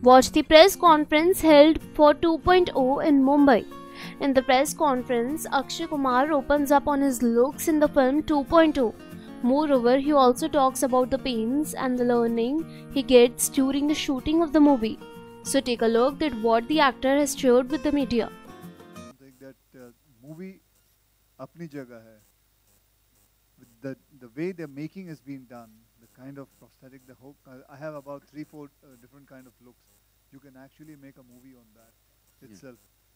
Watch the press conference held for 2.0 in Mumbai. In the press conference, Akshay Kumar opens up on his looks in the film 2.0. Moreover, he also talks about the pains and the learning he gets during the shooting of the movie. So take a look at what the actor has shared with the media. That movie apni jagah hai. The way the making is being done, the kind of prosthetic, the whole. I have about 3-4 different kind of looks. You can actually make a movie on that itself.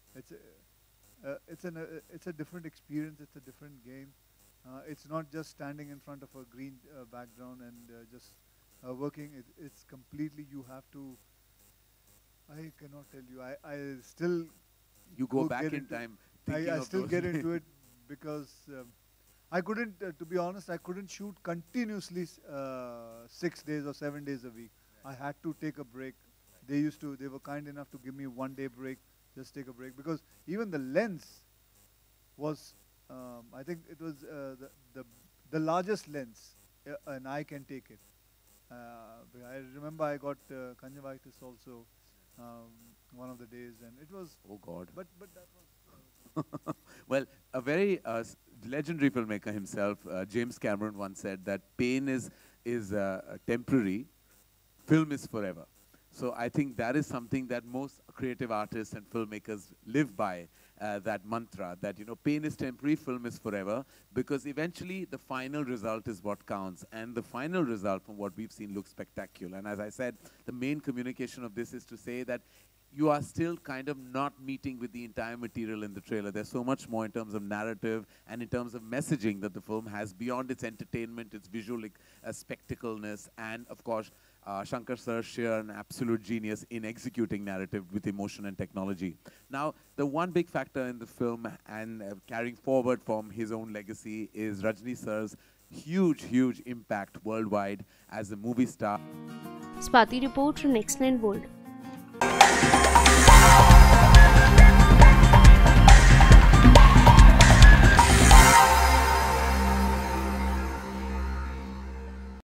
It's a different experience. It's a different game. It's not just standing in front of a green background and just working. It's completely. You have to. I cannot tell you. I still. You go back in time. I still get into it because I couldn't, to be honest, I couldn't shoot continuously 6 days or 7 days a week. I had to take a break. They were kind enough to give me 1 day break, just take a break. Because even the lens was, I think it was the largest lens an eye can take it. I remember I got conjunctivitis also one of the days, and it was. Oh God! But that was. Well, a very legendary filmmaker himself, James Cameron, once said that pain is temporary, film is forever. So I think that is something that most creative artists and filmmakers live by, that mantra, that, you know, pain is temporary, film is forever, because eventually the final result is what counts. And the final result, from what we've seen, looks spectacular. And as I said, the main communication of this is to say that you are still kind of not meeting with the entire material in the trailer. There's so much more in terms of narrative and in terms of messaging that the film has beyond its entertainment, its visual spectacleness, and of course, Shankar Sir, sheer an absolute genius in executing narrative with emotion and technology. Now, the one big factor in the film and carrying forward from his own legacy is Rajni Sir's huge impact worldwide as a movie star. Swati report from Next 9 World.